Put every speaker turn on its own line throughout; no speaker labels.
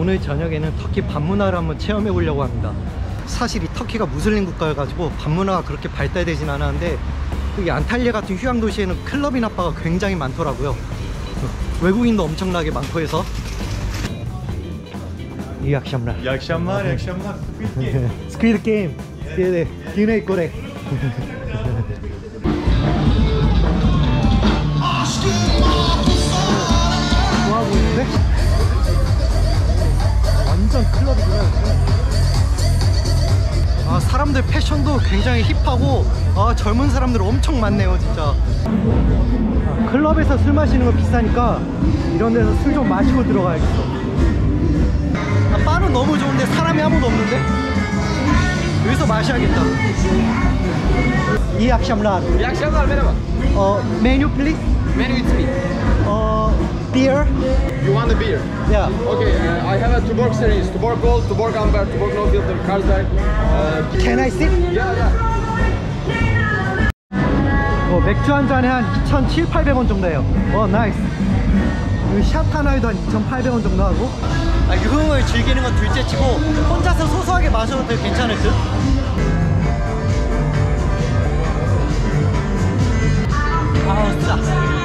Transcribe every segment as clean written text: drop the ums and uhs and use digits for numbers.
오늘 저녁에는 터키 밤문화를 한번 체험해 보려고 합니다. 사실 이 터키가 무슬림 국가여가지고 밤문화가 그렇게 발달되진 않았는데 여기 안탈리아 같은 휴양 도시에는 클럽이나 바가 굉장히 많더라고요. 외국인도 엄청나게 많고 해서. İyi akşamlar.
İyi akşamlar, iyi akşamlar.
Squid Game. Squid Game. Güney Kore. 좋아 보이는데? 완전 클럽이구나. 아, 사람들 패션도 굉장히 힙하고 젊은 사람들 엄청 많네요 진짜. 클럽에서 술 마시는 거 비싸니까 이런 데서 술 좀 마시고 들어가야겠어. 바는 너무 좋은데 사람이 아무도 없는데? 여기서 마셔야겠다. İyi akşamlar.
İyi akşamlar, merhaba.
Menu please.
Menu with me.
Beer.
You want a beer?
Yeah.
Okay, I have a Tuborg series. Tuborg Gold, Tuborg Amber, Tuborg No Filter, Carlsberg.
Can I sit?
Yeah, yeah.
맥주 한 잔에 한 2,700~800원 정도예요. 나이스. 샷 하나에도 한 2,800원 정도 하고. 유흥을 즐기는 건 둘째치고 혼자서 소소하게 마셔도 되게 괜찮을 듯? 아우 진짜.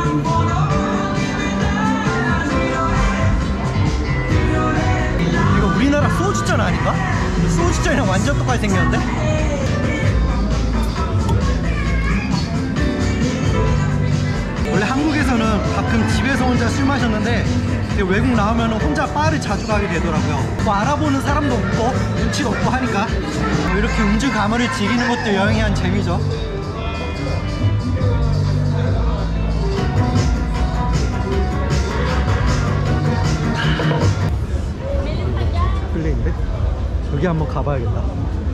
이거 우리나라 소주잔 아닌가? 소주잔이랑 완전 똑같이 생겼는데? 원래 한국에서는 가끔 집에서 혼자 술 마셨는데 외국 나오면 혼자 바를 자주 가게 되더라고요. 뭐 알아보는 사람도 없고 눈치도 없고 하니까 이렇게 음주 가물을 즐기는 것도 여행의 한 재미죠. 플레이인데? 여기 한번 가봐야겠다.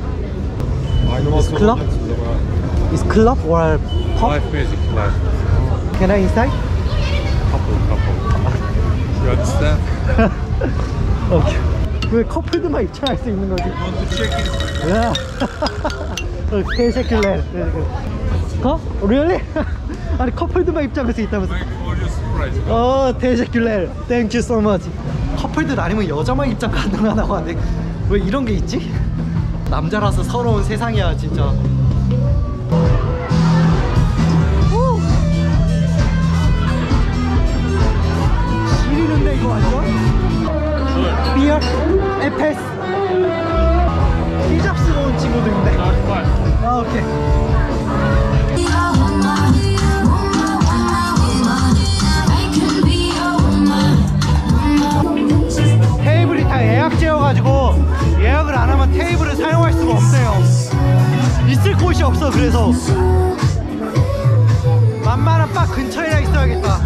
Is club? Is club or pub?
Live music, live.
Can I inside?
Couple. You understand?
오케이. 왜 커플들만 입장할 수 있는 거지?
Want to check in?
야. 테şekkürler. 어? Really? 아니 커플들만 입장할 수 있다면서?
Thank you for your surprise.
테şekkürler. Thank you so much. 커플들 아니면 여자만 입장 가능하다고 하는데 왜 이런 게 있지? 남자라서 서러운 세상이야 진짜. 지리는데 이거 완전? 비어? 에페스? 삐잡스러운 친구들인데. 오케이. 테이블이 다 예약제여가지고 예약을 안 하면 테이블을 사용할 수가 없어요. 있을 곳이 없어. 그래서 만만한 바 근처에나 있어야겠다.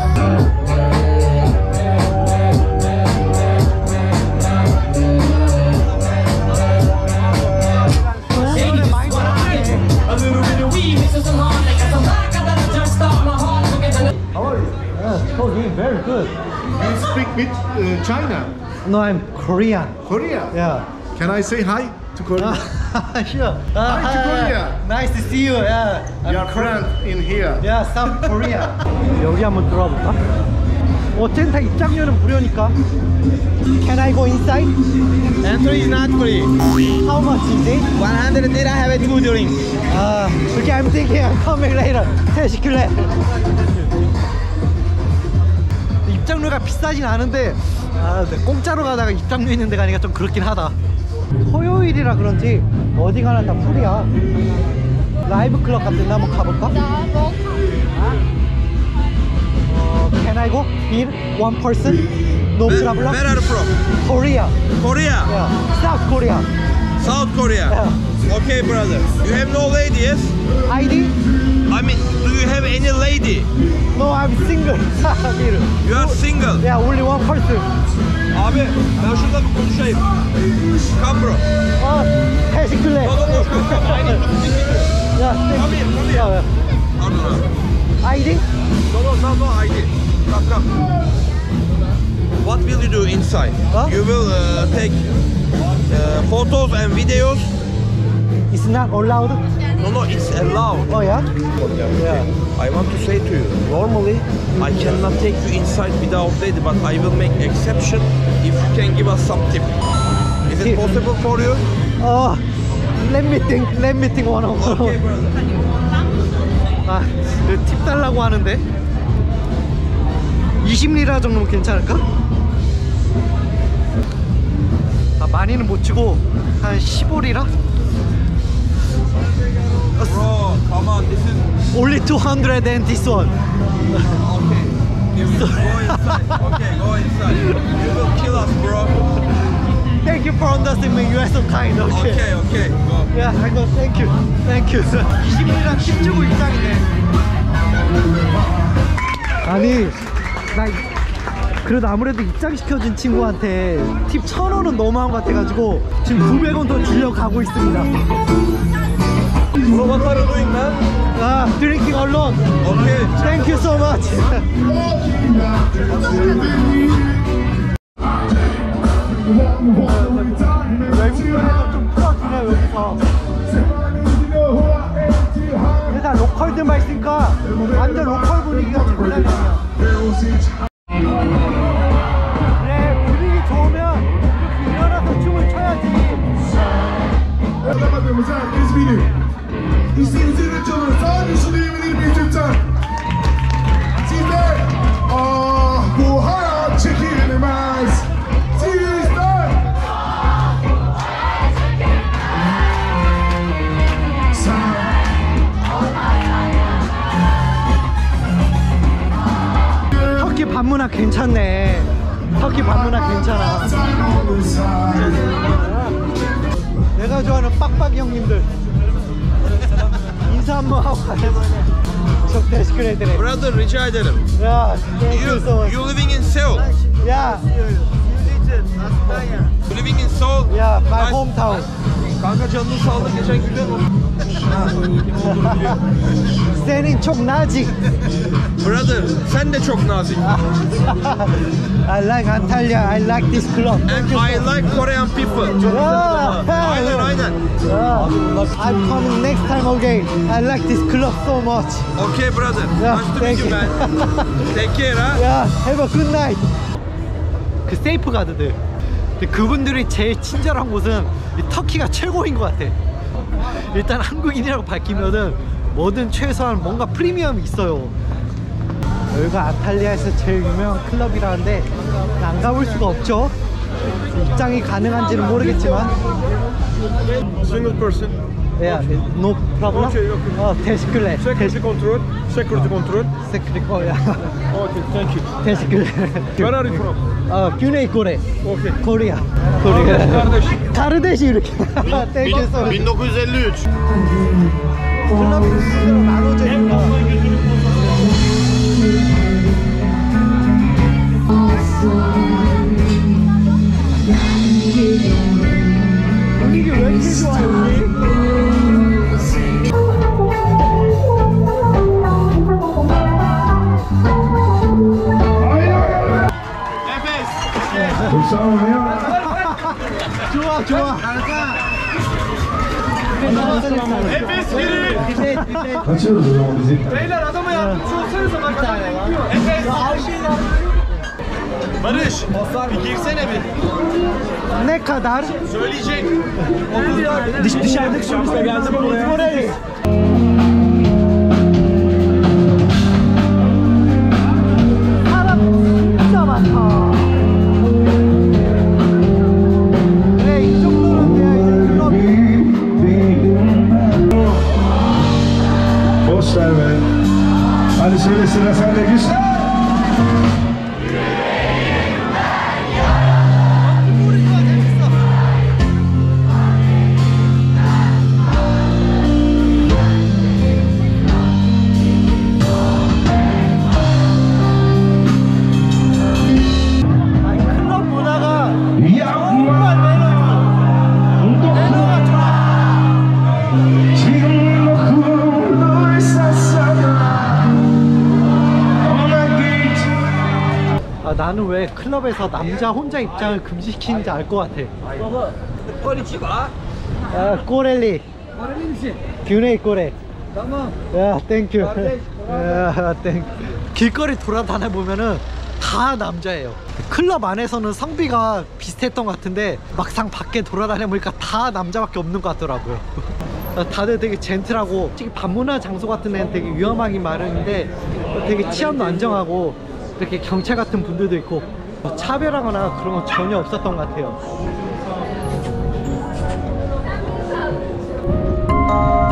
Very good.
You speak with China?
No, I'm Korean.
Korea?
Yeah.
Can I say hi to Korea?
Sure.
Hi to Korea.
Nice to see you. Yeah.
Your friend in here.
Yeah, South Korea. 여기 한번 들어와 볼까? 어쨌든 다 입장료는 무료니까. Can I go inside?
Entry is not free.
How much is it?
100 lira, have a 2 drink.
Okay, I'm thinking I'm coming later. 테şekkürler. 입장료가 비싸진 않은데 공짜로 가다가 입장료 있는 데 가니까 좀 그렇긴 하다. 토요일이라 그런지 어디 가나 다 풀이야. 라이브 클럽 같은 데 한번 가볼까? Can I go? Here? One person? No problem?
Where are you from?
Korea.
Korea.
Yeah. South Korea.
South Korea.
Yeah.
Okay, brother. You have no lady, yes?
ID?
I mean, do you have any lady?
No, I'm single. Here.
You are single.
Yeah, only one person.
Abi, ben şurada bir konuşayım. Come bro.
teşekkürler.
No, I need to speak with you.
Yeah,
Come here, come here.
Yeah.
Pardon abi.
ID?
No, ID. Come. What will you do inside?
Huh?
You will take photos and videos
It's not allowed?
No, it's allowed.
Oh yeah? Yeah.
I want to say to you, normally I cannot take you inside without lady, but I will make exception if you can give us some tip. Is it
Tip.
possible for you?
Oh, let me think one on one.
Okay, brother.
아, 팁 달라고 하는데 20리라 정도면 괜찮을까? 아, 많이는 못 치고 한 15리라?
Bro, come on, this is
Only 200 and this one.
okay. Go inside. Okay, go inside. You will kill us, bro.
Thank you for understanding. You are so kind. Okay.
Okay, go.
Yeah, I go. Thank you. 20리랑 팁 주고 입장이네. 아니, 나 그래도 아무래도 입장시켜준 친구한테 팁 1,000원은 너무한 것 같아가지고 지금 900원 더 주려고 가고 있습니다.
Bro, what are you doing, man?
아, drinking alone.
Okay.
Thank you so much. 외국인에서 좀 풀어주네 여기서. 일단 로컬들만 있으니까 완전 로컬 분위기가 장난이 아니야. 그래, 분위기 좋으면 이렇게 일어나서 춤을 춰야지.
Mademoiselle, this video. Ici, vous êtes le fan, je suis venu le plus de temps. C'est there. Oh, go hard, check it in the mass. C'est there.
터키 반문화 괜찮네. 터키 반문화 괜찮아. 내가 좋아하는 빡빡이 형님들 인사 한번 하고 가야 çok teşekkür ederim.
Brother, rica ederim.
야, thank you so much.
You living in Seoul?
야,
You living in Seoul?
야, my
Nice.
hometown.
Kanka canını sağlık geçen günde.
senin çok nazik.
Brother, sen de çok nazik.
I like Antalya, I like this club.
And I like Korean people. Aynen.
I'm coming next time again. I like this club so much.
Okay, brother.
Yeah,
Nice to meet
thank
you,
you.
man. Take care, ha?
야, have a good night. 그 세이프 가드들. 근데 그분들이 제일 친절한 곳은 이 터키가 최고인 것 같아. 일단 한국인이라고 밝히면은 뭐든 최소한 뭔가 프리미엄이 있어요. 여기가 안탈리아에서 제일 유명한 클럽이라는데 안 가볼 수가 없죠. 입장이 가능한지는 모르겠지만.
Single person.
Yeah, no problem.
Okay, okay.
teşekkürler.
Security control. Security control.
teşekkürler.
Okay, thank you.
teşekkürler.
Where are you from?
Güney Kore.
Okay.
Korea.
Kardeş.
Kardeş 이렇게. Thank you so much.
1953.
클럽이 순서로 나눠져 있구나. 분위기 왜 이렇게 좋아 여기? 좋아.
Açıyoruz o zaman bizi.
Barış, bir girsene bir.
Ne kadar?
Söyleyecek.
Dışarıdaki şubise geldi buraya. 사람 진짜 많다. 그래, 이 정도는 돼야 이제 클럽이.
Boş ver be. Hadi söyle sıra sende Güçlü.
아니, 클럽 문화가 정말 매너 있어. 매너가 좋아.
지금 오늘 샀잖아.
아, 나는 왜 클럽에서 남자 혼자 입장을 금지시키는지 알 것 같아.
Konnichiwa.
꼬렐리. 균에 꼬레. 야, 땡큐. 야, 땡. 길거리 돌아다녀 보면은 다 남자예요. 클럽 안에서는 성비가 비슷했던 것 같은데 막상 밖에 돌아다녀 보니까 다 남자밖에 없는 것 같더라고요. 다들 되게 젠틀하고, 특히 반문화 장소 같은 데는 되게 위험하긴 마련인데 되게 치안도 안정하고, 이렇게 경찰 같은 분들도 있고, 차별하거나 그런 건 전혀 없었던 것 같아요.